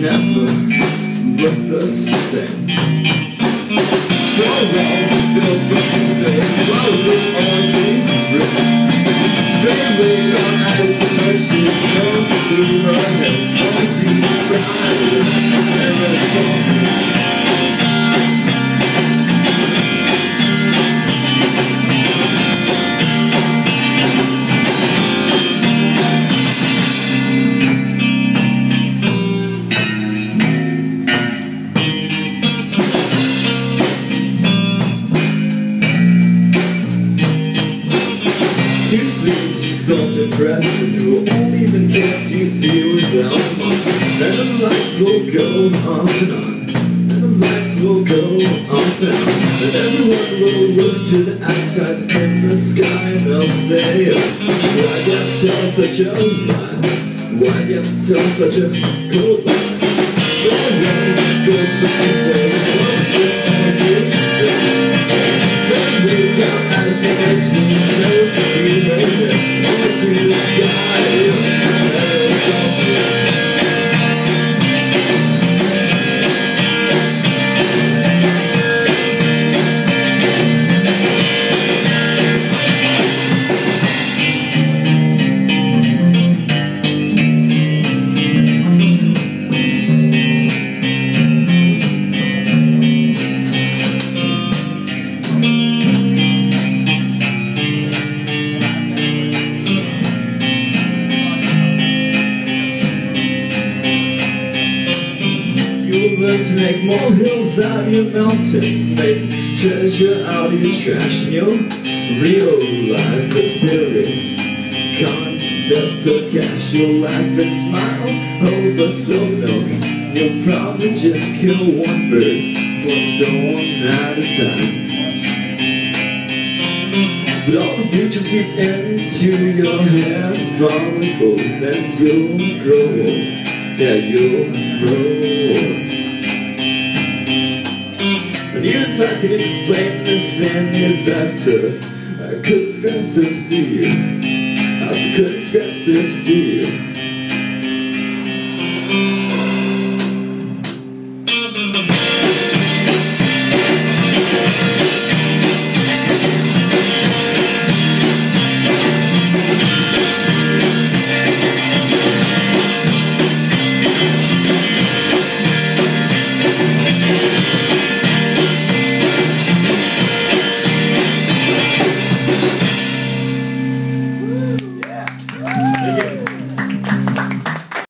never look the same. Four walls are built for two things, walls with only bricks. They lay down ice and machines, nose to the head, one to the side, and there's coffee. Two sleeves, salted dresses who won't even care to see without mom. And the lights will go on and on, and the lights will go off and on. And everyone will look to the advertisements in the sky and they'll say, why do you have to tell such a lie? Why do you have to tell such a cold lie? The ones are good for two things, ones with all good things. They lay down as an engine, nose to the head, one to the side, and there's coffee. You'll learn to make more hills out of your mountains, make treasure out of your trash, and you'll realize the silly concept of cash. You'll laugh and smile over spilled milk, and you'll probably just kill one bird, one stone at a time. But all the bleach will seep into your hair follicles, and you'll grow old. Yeah, you'll grow old. And even if I could explain this any better, I couldn't scratch surface to you. I couldn't scratch surface to you.